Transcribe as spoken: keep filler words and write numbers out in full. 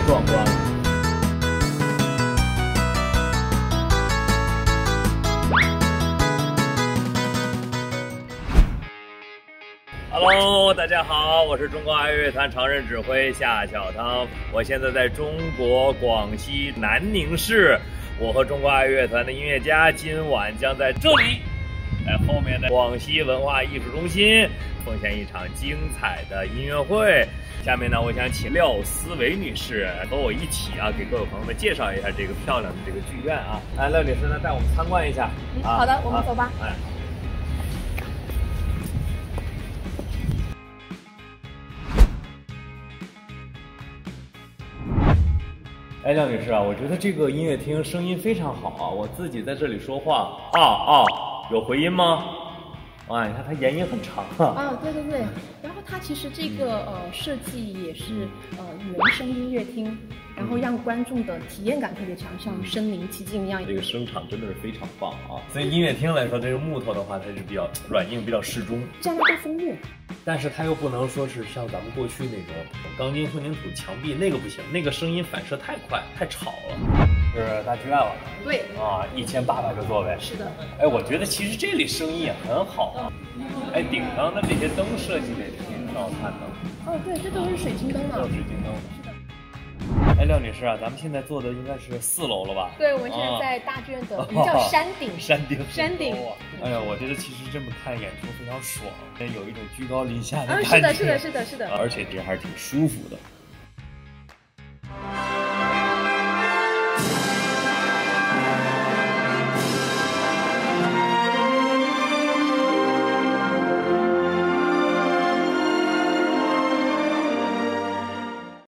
壮观了。Hello， 大家好，我是中国爱乐团常任指挥夏小汤，我现在在中国广西南宁市，我和中国爱乐团的音乐家今晚将在这里，在后面的广西文化艺术中心奉献一场精彩的音乐会。下面呢，我想请廖思维女士和我一起啊，给各位朋友们介绍一下这个漂亮的这个剧院啊。来，廖女士呢，带我们参观一下。 嗯，啊、好的，我们走吧。 哎。哎，廖女士啊，我觉得这个音乐厅声音非常好啊！我自己在这里说话，啊啊，有回音吗？啊，你看它延音很长啊。 啊，对对对。然后它其实这个呃设计也是呃原声音乐厅，然后让观众的体验感特别强，像身临其境一样。 这个声场真的是非常棒啊！所以音乐厅来说，这个木头的话，它是比较软硬，比较适中。 加拿大枫木。 但是它又不能说是像咱们过去那种钢筋混凝土墙壁，那个不行，那个声音反射太快，太吵了。是大剧院了， 对啊，一千八百个座位。 是的。哎， 我觉得其实这里声音也很好啊。哎，顶上的这些灯设计的也挺好看的。 哦，对，这都是水晶灯嘛。 都是水晶灯。 是的。 哎，廖女士啊，咱们现在坐的应该是四楼了吧？ 对，我们现在在大剧院的，我们叫山顶。 山顶。 山顶。 哎呀，我觉得其实这么看演出非常爽，有一种居高临下的感觉。 啊，是的，是的，是的，是的。 而且这还是挺舒服的。